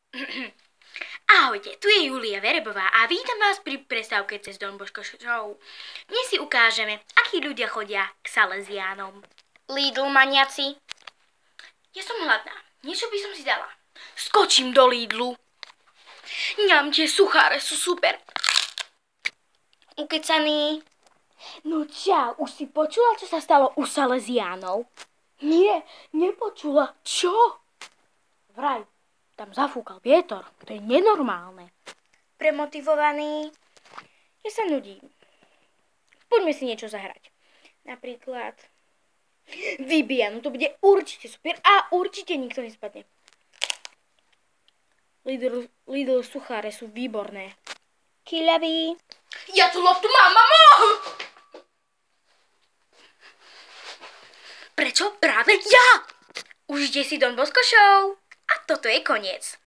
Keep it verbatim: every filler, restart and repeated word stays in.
Ahojte, tu je Julia Verebová a vítam vás pri prestávke cez Don Bosco Show. Dnes si ukážeme, akí ľudia chodia k Salesiánom. Lidl maniaci. Ja som hladná, niečo by som si dala. Skočím do Lidlu. Ňam, tie sucháre sú super. Ukecaný. No čau, už si počula, čo sa stalo u Salesiánov? Nie, nepočula. Čo? Vraj, tam zafúkal vietor. To je nenormálne. Premotivovaný. Ja sa nudím. Poďme si niečo zahrať. Napríklad Vybija, no to bude určite super a určite nikto nespadne. Lidl, Lidl sucháre sú výborné. Kiľavý. Ja tu loptu mám, mamo! Prečo práve ja? Užite si Don Bosco Show. A toto je koniec.